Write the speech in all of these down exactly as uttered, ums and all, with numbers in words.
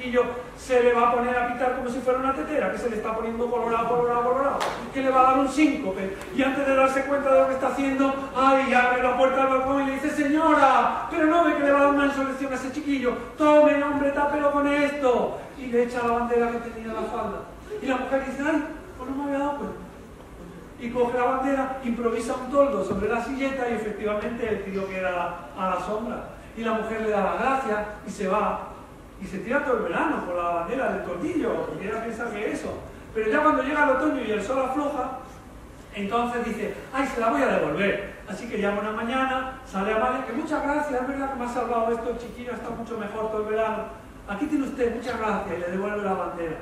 chiquillo se le va a poner a pitar como si fuera una tetera, que se le está poniendo colorado, colorado, colorado, que le va a dar un síncope. Y antes de darse cuenta de lo que está haciendo, ¡ay! Abre la puerta del balcón y le dice, señora, pero no ve que le va a dar una insurrección a ese chiquillo. Tome, hombre, tápelo con esto. Y le echa la bandera que tenía en la falda. Y la mujer dice, ¡ay! Pues no me había dado cuenta. Y coge la bandera, improvisa un toldo sobre la silleta y efectivamente el tío queda a la sombra. Y la mujer le da las gracias y se va. Y se tira todo el verano con la bandera del tornillo, porque ella piensa que eso. Pero ya cuando llega el otoño y el sol afloja, entonces dice, ¡ay, se la voy a devolver! Así que llama una mañana, sale a Amalia, que muchas gracias, es verdad que me ha salvado esto, el chiquillo está mucho mejor todo el verano. Aquí tiene usted, muchas gracias, y le devuelve la bandera.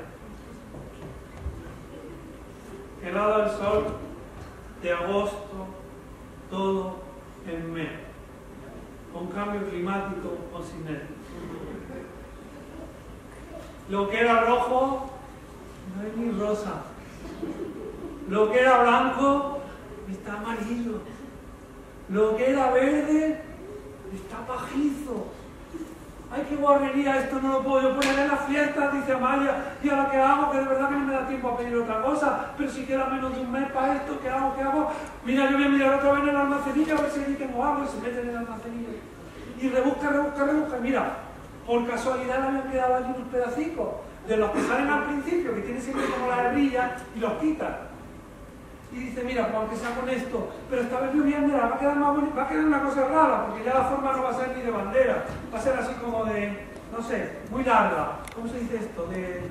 Helada el sol de agosto, todo en medio, con cambio climático o sin él. Lo que era rojo no es ni rosa, lo que era blanco está amarillo, lo que era verde está pajizo. ¡Ay, qué guarrería! Esto no lo puedo yo poner en las fiestas, dice Amalia. ¿Y ahora qué hago? Que de verdad que no me da tiempo a pedir otra cosa. Pero si queda menos de un mes para esto, ¿qué hago? ¿Qué hago? Mira, yo voy a mirar otra vez en el almacenillo a ver si allí tengo algo. Y se mete en el almacenillo. Y rebusca, rebusca, rebusca. Y mira, por casualidad le habían quedado allí unos pedacicos de los que salen al principio, que tienen siempre como la hebrilla, y los quitan. Y dice, mira, pues aunque sea con esto, pero esta vez vivienda va a quedar más bonita, va a quedar una cosa rara, porque ya la forma no va a ser ni de bandera, va a ser así como de, no sé, muy larga. ¿Cómo se dice esto? De...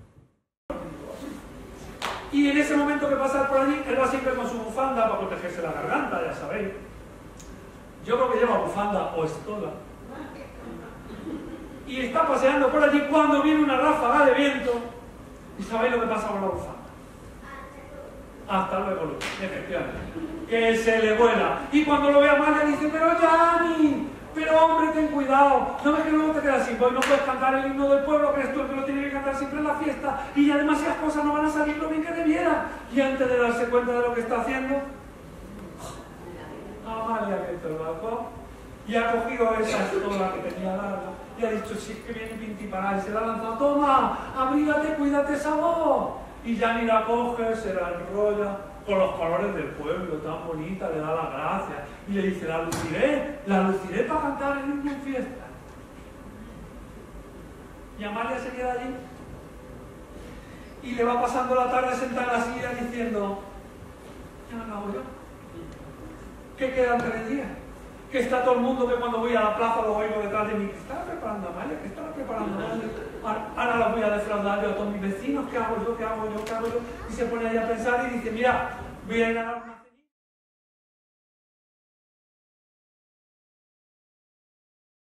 Y en ese momento que pasa por allí, él va siempre con su bufanda para protegerse la garganta, ya sabéis. Yo creo que lleva bufanda o estola. Y está paseando por allí cuando viene una ráfaga de viento. ¿Y sabéis lo que pasa con la bufanda? Hasta luego, Luis, efectivamente. Que se le vuela. Y cuando lo ve a Amalia dice, pero Yanni, pero hombre, ten cuidado. No ves que luego te quedas sin voz y no puedes cantar el himno del pueblo, que eres tú el que lo tiene que cantar siempre en la fiesta. Y ya demasiadas cosas no van a salir lo bien que debiera. Y antes de darse cuenta de lo que está haciendo, Amalia ha abierto el balcón y ha cogido esa estola que tenía larga y ha dicho, si es que viene Pintipará, y se la ha lanzado, toma, abrígate, cuídate esa voz. Y Yanni la coge, se la enrolla con los colores del pueblo, tan bonita, le da las gracias y le dice, la luciré, la luciré para cantar el himno en fiesta. Y Amalia se queda allí y le va pasando la tarde sentada en la silla diciendo, ya no hago yo. ¿Qué quedan tres días? Que está todo el mundo que cuando voy a la plaza lo oigo detrás de mí. ¿Qué estaba preparando Amalia? ¿Qué estaba preparando Amalia? Ahora los voy a defraudar yo a todos mis vecinos. ¿Qué hago yo? ¿Qué hago yo? ¿Qué hago yo? Y se pone ahí a pensar y dice, mira, voy a ir a dar una...